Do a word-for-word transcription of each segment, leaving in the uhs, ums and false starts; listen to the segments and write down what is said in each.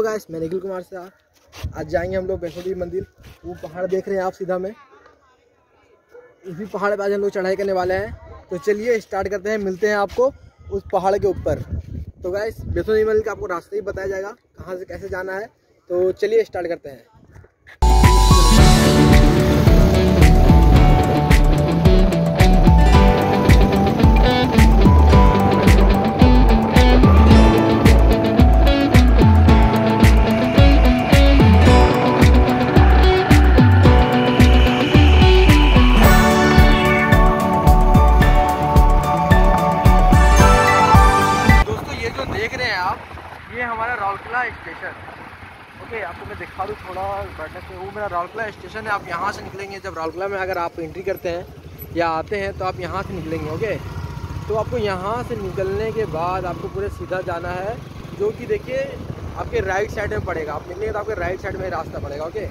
Guys, मैं निखिल कुमार से आज जाएंगे हम लोग वैष्णो देवी मंदिर। वो पहाड़ देख रहे हैं आप सीधा में, इसी पहाड़ पे आज हम लोग चढ़ाई करने वाले हैं। तो चलिए स्टार्ट करते हैं, मिलते हैं आपको उस पहाड़ के ऊपर। तो गाइस, वैष्णो देवी मंदिर का आपको रास्ता ही बताया जाएगा कहाँ से कैसे जाना है। तो चलिए स्टार्ट करते हैं। ये हमारा राउरकेला स्टेशन, ओके। आपको मैं दिखा दूँ थोड़ा बढ़ने से, वो मेरा राउरकेला स्टेशन है। आप यहाँ से निकलेंगे, जब राउरकेला में अगर आप एंट्री करते हैं या आते हैं तो आप यहाँ से निकलेंगे, ओके। तो आपको यहाँ से निकलने के बाद आपको पूरे सीधा जाना है, जो कि देखिए आपके राइट साइड में पड़ेगा। आप निकलेंगे तो आपके राइट साइड में रास्ता पड़ेगा, ओके।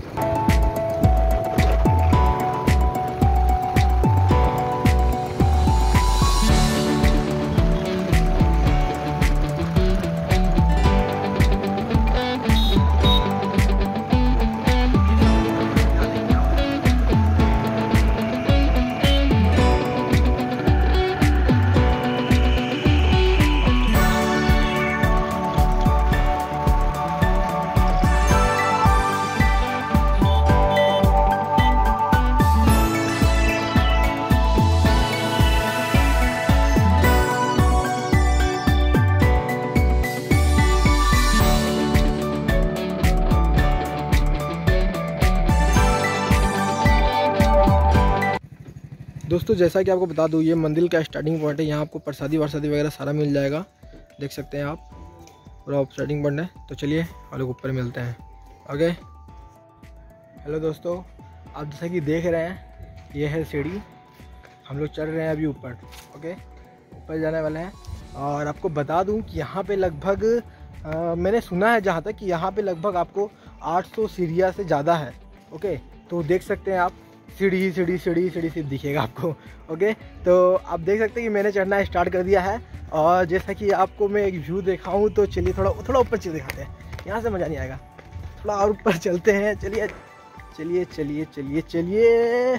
दोस्तों, जैसा कि आपको बता दूँ, ये मंदिर का स्टार्टिंग पॉइंट है। यहाँ आपको प्रसादी वरसादी वगैरह सारा मिल जाएगा, देख सकते हैं आप। पूरा स्टार्टिंग पॉइंट है। तो चलिए हम लोग ऊपर मिलते हैं, ओके। हेलो दोस्तों, आप जैसा कि देख रहे हैं, ये है सीढ़ी। हम लोग चढ़ रहे हैं अभी ऊपर, ओके। ऊपर जाने वाले हैं। और आपको बता दूँ कि यहाँ पर लगभग आ, मैंने सुना है जहाँ तक कि यहाँ पर लगभग आपको आठ सौ सीढ़ियाँ से ज़्यादा है, ओके। तो देख सकते हैं आप, सीढ़ी सीढ़ी सीढ़ी सीढ़ी सिर्फ दिखेगा आपको, ओके। तो आप देख सकते हैं कि मैंने चढ़ना स्टार्ट कर दिया है। और जैसा कि आपको मैं एक व्यू दिखाऊं, तो चलिए थोड़ा थोड़ा ऊपर चल दिखाते हैं। यहाँ से मज़ा नहीं आएगा, थोड़ा और ऊपर चलते हैं। चलिए चलिए चलिए चलिए चलिए।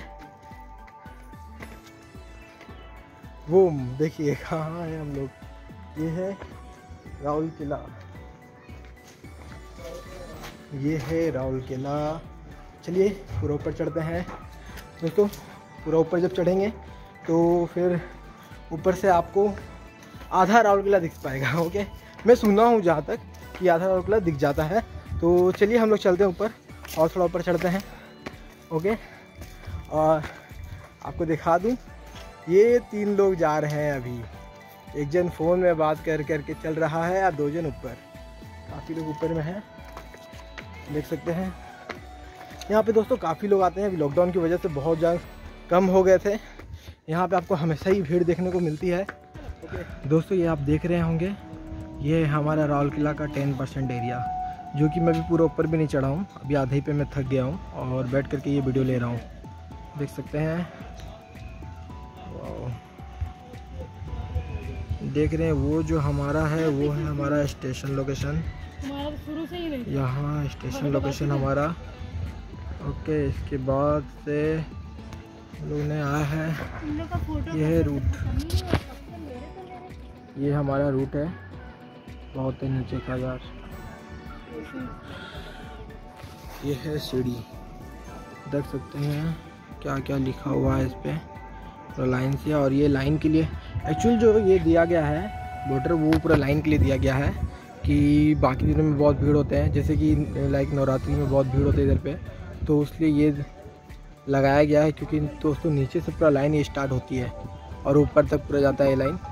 वो देखिए कहाँ है हम लोग। ये है राउरकेला, ये है राउरकेला। चलिए पूरा ऊपर चढ़ते हैं दोस्तों। पूरा ऊपर जब चढ़ेंगे तो फिर ऊपर से आपको आधा राउरकेला दिख पाएगा, ओके। मैं सुना हूँ जहाँ तक कि आधा राउरकेला दिख जाता है। तो चलिए हम लोग चलते हैं ऊपर और थोड़ा ऊपर चढ़ते हैं, ओके। और आपको दिखा दूँ, ये तीन लोग जा रहे हैं अभी। एक जन फ़ोन में बात कर करके चल रहा है और दो जन ऊपर। काफ़ी लोग ऊपर में हैं, देख सकते हैं। यहाँ पे दोस्तों काफ़ी लोग आते हैं। अभी लॉकडाउन की वजह से बहुत ज़्यादा कम हो गए थे। यहाँ पे आपको हमेशा ही भीड़ देखने को मिलती है, ओके। दोस्तों, ये आप देख रहे होंगे, ये हमारा राउरकेला का टेन परसेंट एरिया, जो कि मैं भी पूरा ऊपर भी नहीं चढ़ा हूँ। अभी आधे पे मैं थक गया हूँ और बैठ करके ये वीडियो ले रहा हूँ, देख सकते हैं। देख रहे हैं, वो जो हमारा है वो है हमारा स्टेशन लोकेशन। यहाँ स्टेशन लोकेशन हमारा, ओके। इसके बाद से लोग ने आया है, ये है रूट, ये हमारा रूट है। बहुत है नीचे का यार। ये है सीढ़ी, देख सकते हैं क्या क्या लिखा हुआ है इस पे, पूरा लाइन से। और ये लाइन के लिए एक्चुअल जो ये दिया गया है बॉर्डर, वो पूरा लाइन के लिए दिया गया है कि बाकी दिनों में बहुत भीड़ होते हैं, जैसे कि लाइक नवरात्रि में बहुत भीड़ होती है इधर पे, तो इसलिए ये लगाया गया है। क्योंकि दोस्तों नीचे से पूरा लाइन ये स्टार्ट होती है और ऊपर तक पूरा जाता है ये लाइन।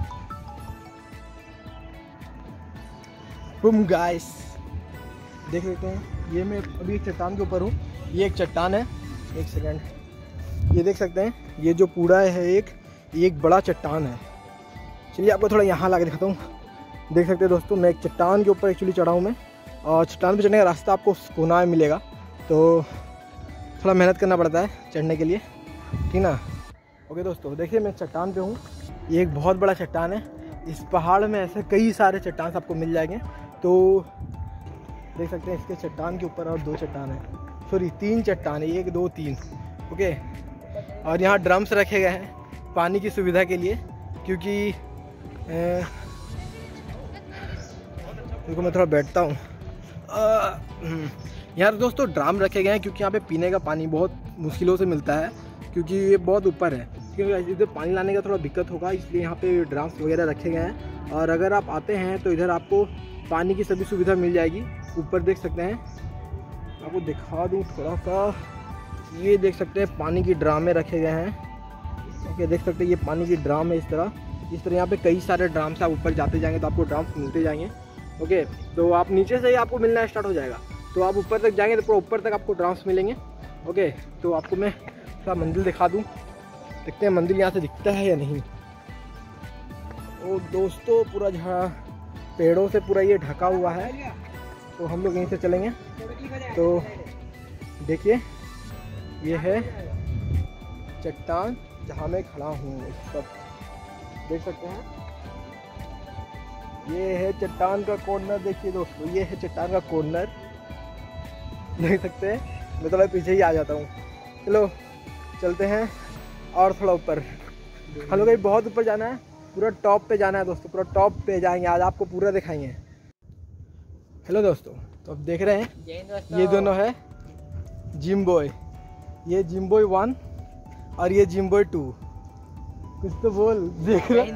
बूम गाइस, देख लेते हैं। ये मैं अभी एक चट्टान के ऊपर हूँ। ये एक चट्टान है, एक सेकंड, ये देख सकते हैं। ये जो पूरा है एक ये एक बड़ा चट्टान है। चलिए आपको थोड़ा यहाँ ला के दिखाता हूँ। देख सकते हैं दोस्तों, मैं एक चट्टान के ऊपर एक्चुअली चढ़ा हूँ मैं। और चट्टान पे चढ़ने का रास्ता आपको कोना में मिलेगा, तो थोड़ा मेहनत करना पड़ता है चढ़ने के लिए, ठीक ना। ओके दोस्तों, देखिए मैं चट्टान पे हूँ। ये एक बहुत बड़ा चट्टान है। इस पहाड़ में ऐसे कई सारे चट्टान आपको मिल जाएंगे। तो देख सकते हैं इसके चट्टान के ऊपर और दो चट्टान है, सॉरी तीन चट्टान है, एक दो तीन। ओके, और यहाँ ड्रम्स रखे गए हैं पानी की सुविधा के लिए, क्योंकि देखो मैं थोड़ा बैठता हूँ। यहाँ दोस्तों ड्राम रखे गए हैं क्योंकि यहाँ पे पीने का पानी बहुत मुश्किलों से मिलता है, क्योंकि ये बहुत ऊपर है, क्योंकि इधर पानी लाने का थोड़ा दिक्कत होगा, इसलिए यहाँ पे ड्राम्स वगैरह रखे गए हैं। और अगर आप आते हैं तो इधर आपको पानी की सभी सुविधा मिल जाएगी। ऊपर देख सकते हैं, आपको दिखा दूँ थोड़ा सा, ये देख सकते हैं पानी की ड्रामे रखे गए हैं। ओके, देख सकते हैं ये पानी की ड्राम है। इस तरह इस तरह यहाँ पे कई सारे ड्राम से आप ऊपर जाते जाएंगे तो आपको ड्राम्स मिलते जाएंगे। ओके, तो आप नीचे से ही आपको मिलना स्टार्ट हो जाएगा, तो आप ऊपर तक जाएंगे तो पूरा ऊपर तक आपको ड्राम्स मिलेंगे। ओके, तो आपको मैं थोड़ा मंदिर दिखा दूँ, देखते हैं मंदिर यहाँ से दिखता है या नहीं। ओ दोस्तों, पूरा जहाँ पेड़ों से पूरा ये ढका हुआ है, तो हम लोग यहीं से चलेंगे। तो देखिए ये है चट्टान जहाँ मैं खड़ा हूँ, सब देख सकते हैं। ये है चट्टान का कॉर्नर, देखिए दोस्तों, ये है चट्टान का कॉर्नर, देख सकते हैं। मैं थोड़ा पीछे ही आ जाता हूँ। चलो चलते हैं और थोड़ा ऊपर। हम लोग अभी बहुत ऊपर जाना है, पूरा टॉप पे जाना है दोस्तों, पूरा टॉप पे जाएंगे, आज आपको पूरा दिखाएंगे। हेलो दोस्तों, तो अब देख रहे हैं ये दोनों है जिम बॉय, ये जिम बॉय वन और ये जिम बॉय टू। कुछ तो बोल, देख रहे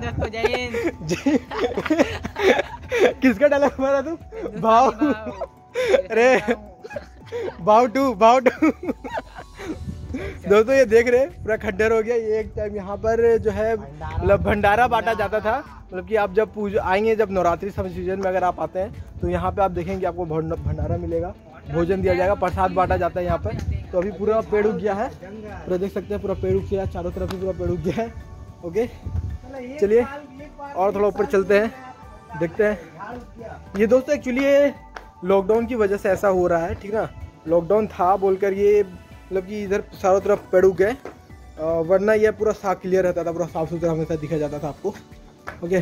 किसका डायलॉग मारा तू? भाव, अरे भाव टू, भाव टू। दोस्तों ये देख रहे पूरा खड्डर हो गया। ये एक टाइम यहाँ पर जो है मतलब भंडारा बांटा जाता था, मतलब कि आप जब पूजा आएंगे, जब नवरात्रि सब सीजन में अगर आप आते हैं तो यहाँ पे आप देखेंगे आपको भंडारा मिलेगा, भोजन दिया जाएगा, प्रसाद बांटा जाता है यहाँ पर। तो अभी पूरा पेड़ उग गया है, पूरा देख सकते हैं पूरा पेड़ उग गया है, चारों तरफ से पूरा पेड़ उग गया है। ओके, चलिए और थोड़ा ऊपर चलते हैं, देखते हैं। ये दोस्तों एक्चुअली ये लॉकडाउन की वजह से ऐसा हो रहा है, ठीक ना। लॉकडाउन था बोलकर ये मतलब कि इधर चारों तरफ पेड़ उग गए, वरना ये पूरा साफ क्लियर रहता था, पूरा साफ सुथरा हमेशा दिखा जाता था आपको। ओके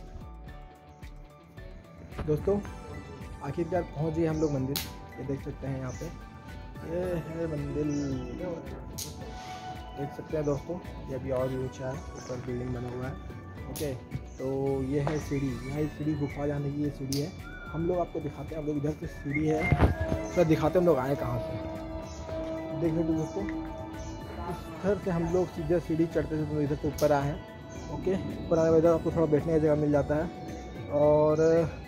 दोस्तों, आखिरकार पहुंच गए हम लोग मंदिर। ये देख सकते हैं यहाँ पे, ये है मंदिर, देख सकते हैं दोस्तों। ये अभी और भी ऊँचा है, ऊपर बिल्डिंग बना हुआ है। ओके, तो ये है सीढ़ी, यहाँ सीढ़ी गुफा जाने की ये सीढ़ी है। हम लोग आपको दिखाते हैं, हम लोग इधर से सीढ़ी है तो दिखाते हैं हम लोग आए कहाँ से। देख लीजिए दोस्तों, इस घर से हम लोग सीधे सीढ़ी चढ़ते थे तो इधर से ऊपर आए हैं। ओके, ऊपर आने के बाद आपको थोड़ा बैठने की जगह मिल जाता है, और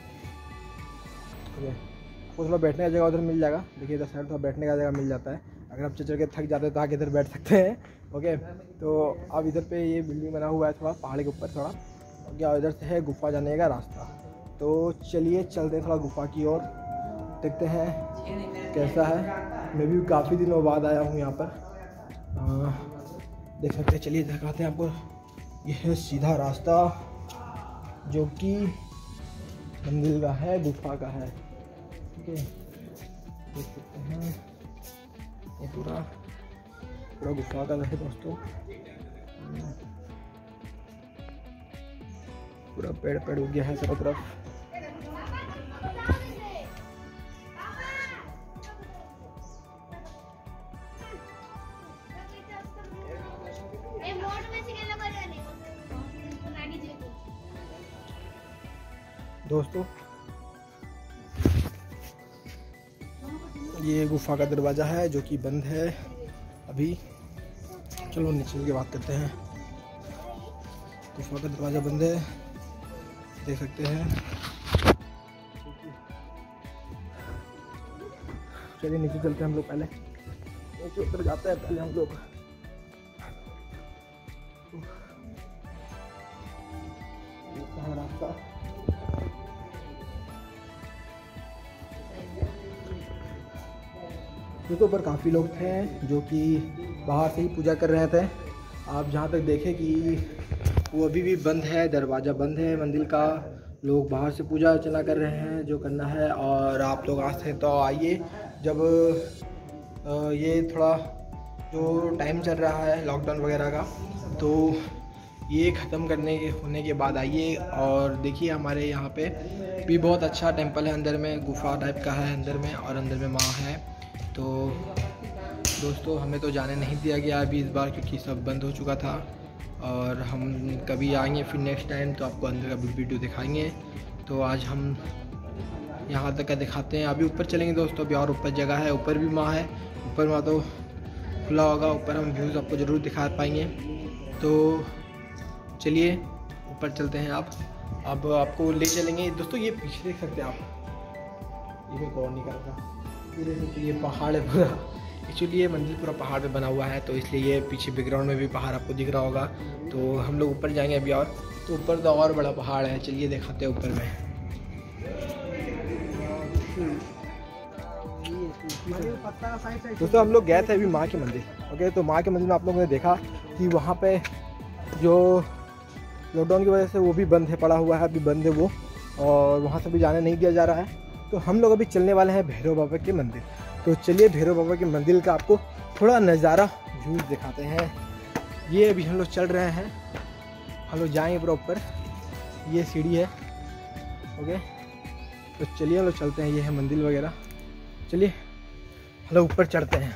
आपको थोड़ा बैठने का जगह उधर मिल जाएगा। देखिए इधर साइड थोड़ा बैठने का जगह मिल जाता है, अगर आप चल चल के थक जाते हैं तो आके इधर बैठ सकते हैं। ओके, तो अब इधर पे ये बिल्डिंग बना हुआ है थोड़ा पहाड़ के ऊपर थोड़ा, और इधर से है गुफा जाने का रास्ता। तो चलिए चलते हैं थोड़ा गुफा की ओर, देखते हैं कैसा है। मैं भी काफ़ी दिनों बाद आया हूँ यहाँ पर, आ, देख सकते हैं। चलिए दिखाते हैं आपको, यह है सीधा रास्ता जो कि मंदिर का है, गुफा का है। ठीक है, देख सकते हैं ये पूरा पूरा गुफा का है दोस्तों, पूरा पेड़ पेड़ उग गया है चारों तरफ। दोस्तों ये गुफा का दरवाज़ा है जो कि बंद है अभी। चलो नीचे की बात करते हैं। गुफा का दरवाज़ा बंद है, देख सकते हैं। चलिए नीचे चलते हैं हम लोग, पहले नीचे उतर जाते हैं पहले हम लोग। रास्ता तो ऊपर काफ़ी लोग थे जो कि बाहर से ही पूजा कर रहे थे। आप जहाँ तक देखें कि वो अभी भी बंद है, दरवाज़ा बंद है मंदिर का। लोग बाहर से पूजा अर्चना कर रहे हैं जो करना है। और आप लोग आज से तो आइए, जब ये थोड़ा जो टाइम चल रहा है लॉकडाउन वगैरह का, तो ये ख़त्म करने के होने के बाद आइए और देखिए हमारे यहाँ पे भी बहुत अच्छा टेंपल है, अंदर में गुफा टाइप का है अंदर में, और अंदर में माँ है। तो दोस्तों हमें तो जाने नहीं दिया गया अभी इस बार, क्योंकि सब बंद हो चुका था। और हम कभी आएंगे फिर नेक्स्ट टाइम तो आपको अंदर का वीडियो दिखाएंगे। तो आज हम यहाँ तक का दिखाते हैं, अभी ऊपर चलेंगे दोस्तों। अभी और ऊपर जगह है, ऊपर भी माँ है, ऊपर माँ तो खुला होगा, ऊपर हम व्यूज़ आपको ज़रूर दिखा पाएंगे। तो चलिए ऊपर चलते हैं। आप अब आपको ले चलेंगे दोस्तों। ये पीछे देख सकते हैं आप, ये मैं कवर नहीं करता, ये देख सकते, ये पहाड़ है पूरा। एक्चुअली ये मंदिर पूरा पहाड़ पे बना हुआ है, तो इसलिए ये पीछे बैकग्राउंड में भी पहाड़ आपको दिख रहा होगा। तो हम लोग ऊपर जाएंगे अभी, और तो ऊपर तो और बड़ा पहाड़ है, चलिए दिखाते हैं ऊपर में। दोस्तों हम लोग गए थे अभी माँ के मंदिर, ओके। तो माँ के मंदिर में आप लोगों ने देखा कि वहाँ पे जो लॉकडाउन की वजह से वो भी बंद है, पड़ा हुआ है, अभी बंद है वो, और वहाँ से भी जाने नहीं दिया जा रहा है। तो हम लोग अभी चलने वाले हैं भैरव बाबा के मंदिर। तो चलिए भैरव बाबा के मंदिर का आपको थोड़ा नज़ारा व्यूज़ दिखाते हैं। ये अभी हम लोग चल रहे हैं, हम लोग जाएंगे पूरा ऊपर, ये सीढ़ी है, ओके। तो चलिए हम लोग चलते हैं, ये है मंदिर वगैरह। चलिए हम लोग ऊपर चढ़ते हैं।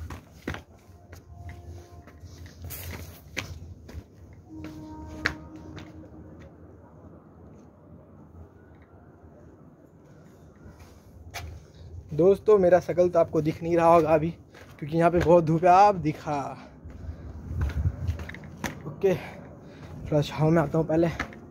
दोस्तों मेरा शकल तो आपको दिख नहीं रहा होगा अभी, क्योंकि यहाँ पे बहुत धूप है। आप दिखा, ओके। थोड़ा छाँव में आता हूँ पहले।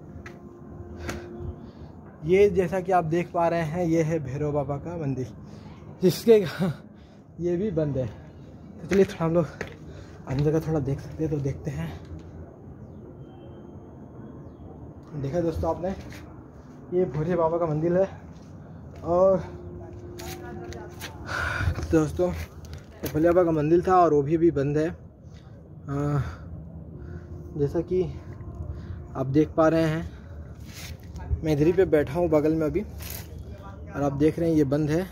ये जैसा कि आप देख पा रहे हैं, ये है भैरव बाबा का मंदिर, जिसके ये भी बंद है। तो चलिए थोड़ा हम लोग अंदर का थोड़ा देख सकते हैं, तो देखते हैं। देखा दोस्तों आपने, ये भोले बाबा का मंदिर है। और दोस्तों ये भोले बाबा का मंदिर था और वो भी अभी बंद है, आ, जैसा कि आप देख पा रहे हैं। मैं इधर ही पे बैठा हूँ बगल में अभी, और आप देख रहे हैं ये बंद है।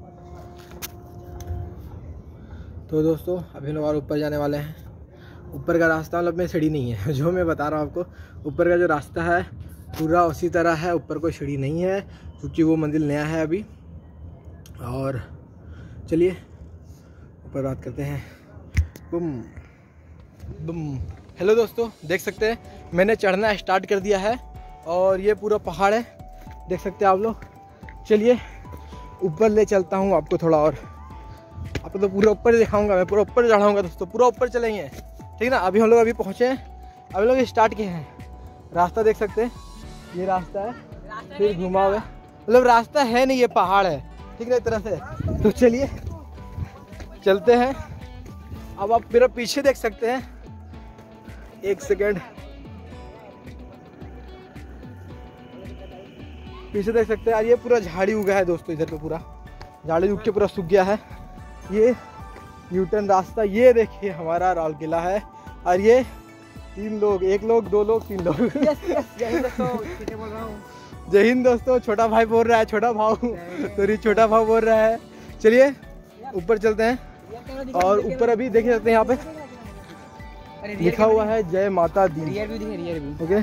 तो दोस्तों अभी लोग और ऊपर जाने वाले हैं। ऊपर का रास्ता मतलब में सीढ़ी नहीं है, जो मैं बता रहा हूँ आपको, ऊपर का जो रास्ता है पूरा उसी तरह है, ऊपर कोई सीढ़ी नहीं है, क्योंकि वो मंदिर नया है अभी। और चलिए ऊपर बात करते हैं। बुम बुम। हेलो दोस्तों, देख सकते हैं मैंने चढ़ना स्टार्ट कर दिया है, और ये पूरा पहाड़ है, देख सकते हैं आप लोग। चलिए ऊपर ले चलता हूँ आपको थोड़ा, और आपको तो पूरा ऊपर दिखाऊंगा, मैं पूरा ऊपर चढ़ाऊंगा दोस्तों, पूरा ऊपर चलेंगे, ठीक ना। अभी हम लोग अभी पहुँचे हैं, अभी लोग स्टार्ट किए हैं। रास्ता देख सकते हैं, ये रास्ता है, फिर घुमा हुआ, मतलब रास्ता है नहीं, ये पहाड़ है, ठीक ना, एक तरह से। तो चलिए चलते हैं। अब आप मेरा पीछे देख सकते हैं, एक सेकेंड, पीछे देख सकते हैं। ये पूरा झाड़ी उगा है दोस्तों, इधर पे पूरा झाड़ी उग के पूरा सूख गया है। ये यूटर्न रास्ता, ये देखिए हमारा राउल किला है, और ये तीन लोग, एक लोग, दो लोग, तीन लोग। जय हिंद दोस्तों, जय हिंद दोस्तों। छोटा भाई बोल रहा है, छोटा भाव सॉरी छोटा भाव बोल रहा है। चलिए ऊपर चलते हैं, और ऊपर अभी देख सकते हैं यहाँ पे लिखा हुआ है जय माता दी, ओके।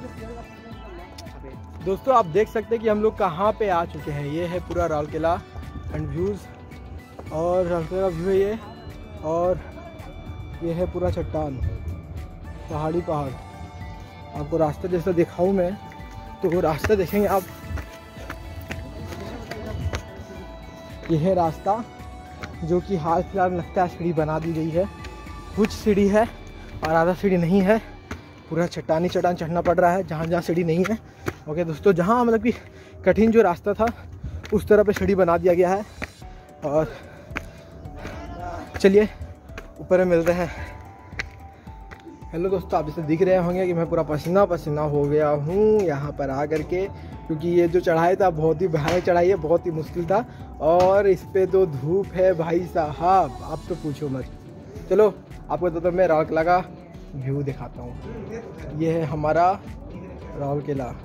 दोस्तों आप देख सकते हैं कि हम लोग कहाँ पे आ चुके हैं। ये है पूरा राउल किला एंड व्यूज़, और राउल किला व्यू है ये, और ये है पूरा चट्टान, पहाड़ी पहाड़। आपको रास्ता जैसा दिखाऊं मैं, तो वो रास्ता देखेंगे आप, ये है रास्ता, जो कि हाल फिलहाल में लगता है सीढ़ी बना दी गई है। कुछ सीढ़ी है और आधा सीढ़ी नहीं है, पूरा चट्टानी चट्टान चढ़ना पड़ रहा है जहाँ जहाँ सीढ़ी नहीं है, ओके दोस्तों। जहाँ मतलब कि कठिन जो रास्ता था उस तरह पे सीढ़ी बना दिया गया है। और चलिए ऊपर में मिलते हैं। हेलो दोस्तों, आप जैसे दिख रहे होंगे कि मैं पूरा पसीना पसीना हो गया हूँ यहाँ पर आ करके, क्योंकि ये जो चढ़ाई था बहुत ही भयानक चढ़ाई है, बहुत ही मुश्किल था, और इस पे तो धूप है भाई साहब, आप तो पूछो मत। चलो आपको तो, तो मैं राउल किला का व्यू दिखाता हूँ। ये है हमारा राउल किला।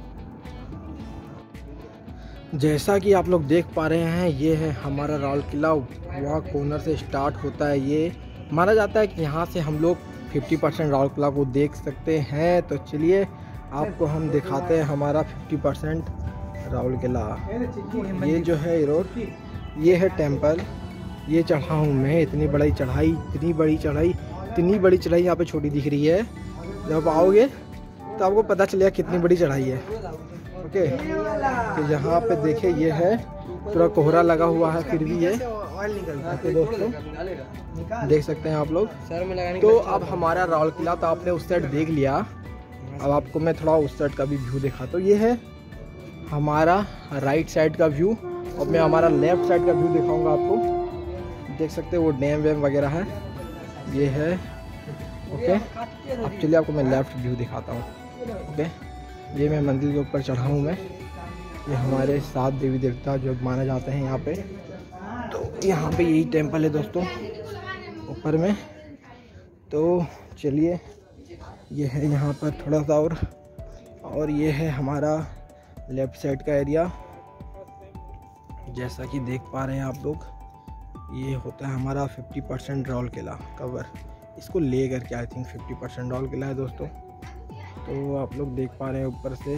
जैसा कि आप लोग देख पा रहे हैं, ये है हमारा राउल किला। वहाँ कोर्नर से स्टार्ट होता है। ये माना जाता है कि यहाँ से हम लोग फिफ्टी परसेंट राउल किला को देख सकते हैं। तो चलिए आपको हम दिखाते हैं हमारा फिफ्टी परसेंट राउल किला। ये जो है रोड, ये है टेम्पल, ये चढ़ा हूँ मैं। इतनी बड़ी चढ़ाई, इतनी बड़ी चढ़ाई, इतनी बड़ी चढ़ाई यहाँ पे छोटी दिख रही है। जब आओगे तो आपको पता चलेगा कितनी बड़ी चढ़ाई है। ओके, तो यहाँ पे देखिए ये है, पूरा कोहरा लगा हुआ है, फिर भी ये तो दोस्तों देख सकते हैं आप लोग। तो अब हमारा राउल किला तो आपने उस साइड देख लिया, अब आपको मैं थोड़ा उस साइड का भी व्यू दिखा। तो ये है हमारा राइट साइड का व्यू, और मैं हमारा लेफ्ट साइड का व्यू दिखाऊंगा आपको। देख सकते हैं वो डैम वैम वगैरह है, ये है। ओके, अब चलिए आपको मैं लेफ्ट व्यू दिखाता हूँ। ओके, ये मैं मंदिर के ऊपर चढ़ा हूँ मैं। ये हमारे सात देवी देवता जो माने जाते हैं यहाँ पे। तो यहाँ पे यही टेम्पल है दोस्तों ऊपर में। तो चलिए ये है यहाँ पर थोड़ा सा और और ये है हमारा लेफ्ट साइड का एरिया। जैसा कि देख पा रहे हैं आप लोग, ये होता है हमारा फिफ्टी परसेंट राउल किला कवर। इसको ले करके आई थिंक फिफ्टी परसेंट राउल किला है दोस्तों। तो आप लोग देख पा रहे हैं ऊपर से।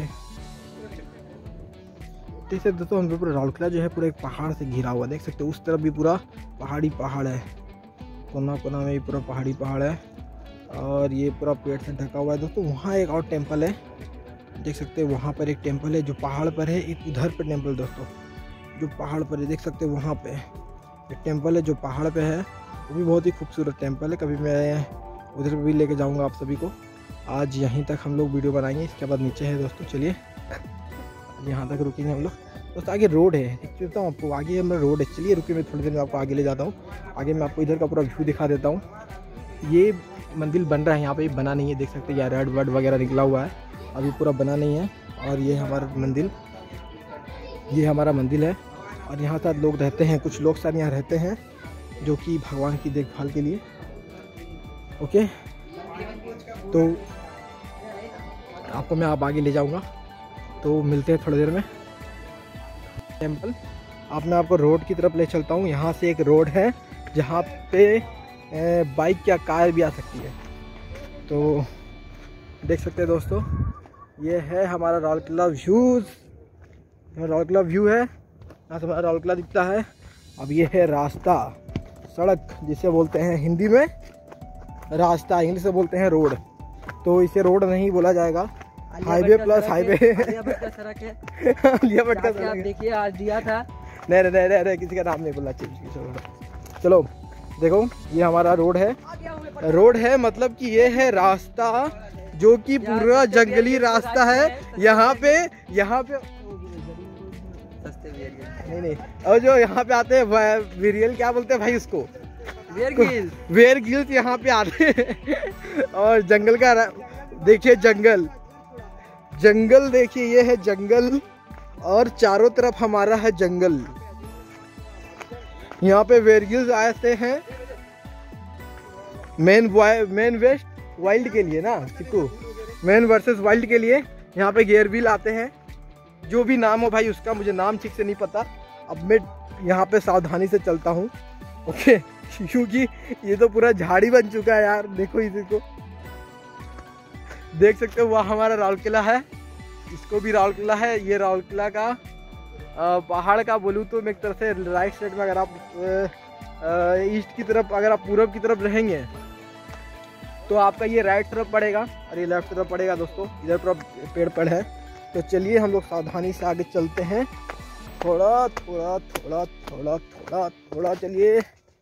देख सकते दोस्तों हम पूरा राउल किला जो है पूरा एक पहाड़ से घिरा हुआ, देख सकते हो। उस तरफ भी पूरा पहाड़ी पहाड़ है, कोना कोना में भी पूरा पहाड़ी पहाड़ है, और ये पूरा पेड़ से ढका हुआ है दोस्तों। वहाँ एक और टेम्पल है, देख सकते हैं वहाँ पर एक टेम्पल है जो पहाड़ पर है। एक उधर पर टेम्पल दोस्तों जो पहाड़ पर है, देख सकते हैं वहाँ पे एक टेम्पल है जो पहाड़ पे है। वो भी बहुत ही खूबसूरत टेम्पल है। कभी मैं उधर भी लेके जाऊँगा आप सभी को। आज यहीं तक हम लोग वीडियो बनाएंगे, इसके बाद नीचे है दोस्तों। चलिए यहाँ तक रुकेंगे हम लोग दोस्तों। आगे रोड है, देख देता हूँ आपको, आगे हमारा रोड है। चलिए रुकिए, मैं थोड़ी देर में आपको आगे ले जाता हूँ। आगे मैं आपको इधर का पूरा व्यू दिखा देता हूँ। ये मंदिर बन रहा है यहाँ पे, बना नहीं है, देख सकते हैं यार रेड वर्ड वगैरह निकला हुआ है, अभी पूरा बना नहीं है। और ये हमारा मंदिर, ये हमारा मंदिर है, और यहाँ साथ लोग रहते हैं, कुछ लोग साथ यहाँ रहते हैं जो कि भगवान की देखभाल के लिए। ओके, तो आपको मैं आप आगे ले जाऊंगा, तो मिलते हैं थोड़ी देर में। टेम्पल, अब मैं आपको रोड की तरफ ले चलता हूँ। यहाँ से एक रोड है जहाँ पे बाइक या कार भी आ सकती है। तो देख सकते हैं दोस्तों, ये है हमारा राउल किला व्यूज़। राउल किला व्यू है, यहाँ से हमारा राउल किला दिखता है। अब ये है रास्ता, सड़क जिसे बोलते हैं हिंदी में रास्ता, इंग्लिश में बोलते हैं रोड। तो इसे रोड नहीं बोला जाएगा, highway plus highway. Alia Bhatt का सड़क है, आलिया भट्ट का सड़क आप देखिए आज दिया था। नहीं नहीं नहीं नहीं, किसी का नाम नहीं बोला चाहिए। चलो देखो, ये हमारा रोड है। रोड है मतलब कि ये है रास्ता जो कि पूरा जंगली रास्ता है। यहाँ पे यहाँ पे नहीं नहीं और जो यहाँ पे आते हैं विरियल, क्या बोलते हैं भाई उसको, वेरगिल, वेरगिल्स यहाँ पे आते हैं। और जंगल का देखिए, जंगल जंगल देखिए, ये है जंगल, और चारों तरफ हमारा है जंगल। यहाँ पे वेरगिल्स आते हैं मेन मेन वेस्ट वाइल्ड के लिए ना, चिक्कू, मेन वर्सेस वाइल्ड के लिए। यहाँ पे गेयरबिल आते हैं, जो भी नाम हो भाई उसका, मुझे नाम ठीक से नहीं पता। अब मैं यहाँ पे सावधानी से चलता हूँ, ओके, क्योंकि ये तो पूरा झाड़ी बन चुका है यार। देखो इसी को, देख सकते हो, वह हमारा राउल किला है, इसको भी राउल किला है। ये राउल किला का आ, पहाड़ का बोलूँ तो मैं एक तरह से राइट साइड में, अगर आप आ, आ, ईस्ट की तरफ, अगर आप पूरब की तरफ रहेंगे तो आपका ये राइट तरफ पड़ेगा और ये लेफ्ट तरफ पड़ेगा दोस्तों। इधर पर पेड़ पेड़ है। तो चलिए हम लोग सावधानी से आगे चलते हैं, थोड़ा थोड़ा थोड़ा थोड़ा थोड़ा थोड़ा चलिए।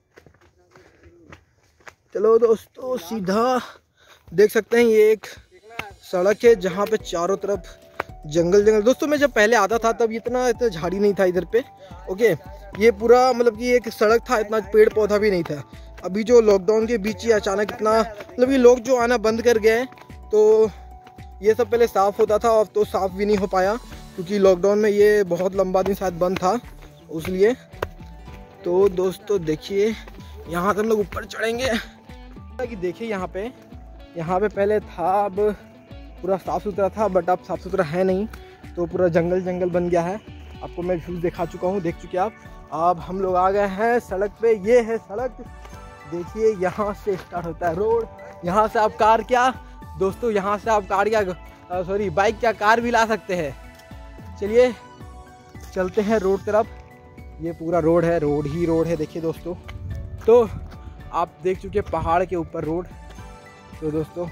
चलो दोस्तों, सीधा देख सकते हैं ये एक सड़क है जहाँ पे चारों तरफ जंगल जंगल। दोस्तों मैं जब पहले आता था तब इतना इतना झाड़ी नहीं था इधर पे। ओके, ये पूरा मतलब कि एक सड़क था, इतना पेड़ पौधा भी नहीं था। अभी जो लॉकडाउन के बीच ही अचानक इतना, मतलब कि लोग जो आना बंद कर गए, तो ये सब पहले साफ़ होता था, अब तो साफ़ भी नहीं हो पाया क्योंकि लॉकडाउन में ये बहुत लंबा दिन शायद बंद था, इसलिए। तो दोस्तों देखिए, यहाँ से हम लोग ऊपर चढ़ेंगे। कि देखिए यहाँ पे यहाँ पे पहले था, अब पूरा साफ़ सुथरा था, बट अब साफ़ सुथरा है नहीं, तो पूरा जंगल जंगल बन गया है। आपको मैं व्यूज़ दिखा चुका हूँ, देख चुके आप। अब हम लोग आ गए हैं सड़क पे, ये है सड़क, देखिए यहाँ से स्टार्ट होता है रोड, यहाँ से आप कार क्या दोस्तों, यहाँ से आप कार क्या सॉरी बाइक क्या कार भी ला सकते हैं। चलिए चलते हैं रोड तरफ। ये पूरा रोड है, रोड ही रोड है देखिए दोस्तों। तो आप देख चुके पहाड़ के ऊपर रोड। तो दोस्तों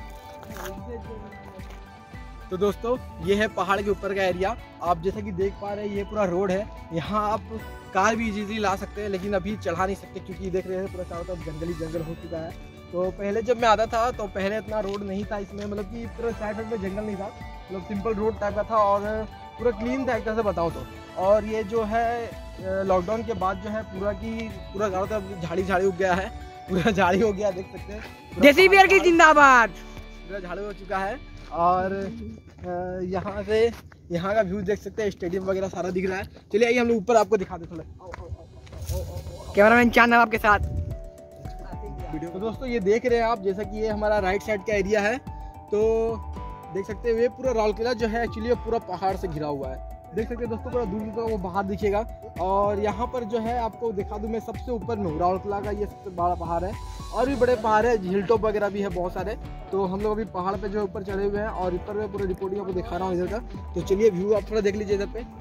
तो दोस्तों ये है पहाड़ के ऊपर का एरिया। आप जैसा कि देख पा रहे हैं ये पूरा रोड है। यहाँ आप कार भी इजीली ला सकते हैं, लेकिन अभी चढ़ा नहीं सकते क्योंकि देख रहे हैं पूरा चारों तरफ जंगली जंगल हो चुका है। तो पहले जब मैं आता था तो पहले इतना रोड नहीं था इसमें, मतलब कि पूरा साइड साइड में जंगल नहीं था, मतलब सिंपल रोड टाइप का था और पूरा क्लीन था एक तरह से बताऊँ तो। और ये जो है लॉकडाउन के बाद जो है पूरा की पूरा चारों तरफ झाड़ी झाड़ी उग गया है, पूरा झाड़ी हो गया देख सकते हैं। देसी बियर की जिंदाबाद। पूरा झाड़ी हो चुका है और यहाँ से यहाँ का व्यू देख सकते हैं, स्टेडियम वगैरह सारा दिख रहा है। चलिए आइए हम लोग ऊपर आपको दिखाते थोड़ा। कैमरामैन चांद आपके साथ वीडियो। तो दोस्तों ये देख रहे हैं आप, जैसा कि ये हमारा राइट साइड का एरिया है। तो देख सकते हैं ये पूरा राउल किला जो है एक्चुअली पूरा पहाड़ से घिरा हुआ है। देख सकते हैं दोस्तों पूरा दूर दूर वो बाहर दिखेगा। और यहाँ पर जो है आपको दिखा दूँ मैं सबसे ऊपर में राउल किला का ये सबसे बड़ा पहाड़ है। और भी बड़े पहाड़ है, हिल टॉप वगैरह भी है बहुत सारे। तो हम लोग अभी पहाड़ पे जो ऊपर चढ़े हुए हैं और ऊपर में पूरा रिपोर्टिंग आपको दिखा रहा हूँ इधर का। तो चलिए व्यू आप थोड़ा देख लीजिए इधर पे।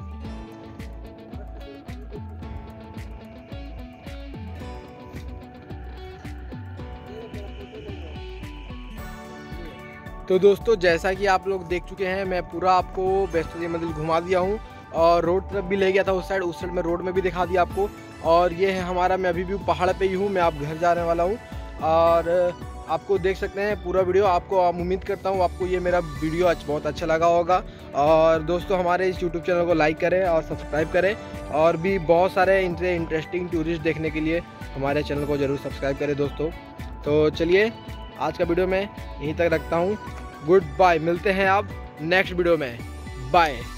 तो दोस्तों जैसा कि आप लोग देख चुके हैं, मैं पूरा आपको वैष्णो देवी मंदिर घुमा दिया हूँ और रोड तरफ भी ले गया था उस साइड, उस साइड में रोड में भी दिखा दिया आपको। और ये है हमारा, मैं अभी भी पहाड़ पे ही हूँ, मैं आप घर जाने वाला हूँ। और आपको देख सकते हैं पूरा वीडियो आपको, उम्मीद करता हूँ आपको ये मेरा वीडियो आज बहुत अच्छा लगा होगा। और दोस्तों हमारे इस यूट्यूब चैनल को लाइक करें और सब्सक्राइब करें, और भी बहुत सारे इंटरेस्टिंग टूरिस्ट देखने के लिए हमारे चैनल को ज़रूर सब्सक्राइब करें दोस्तों। तो चलिए आज का वीडियो मैं यहीं तक रखता हूँ। गुड बाय, मिलते हैं आप नेक्स्ट वीडियो में। बाय।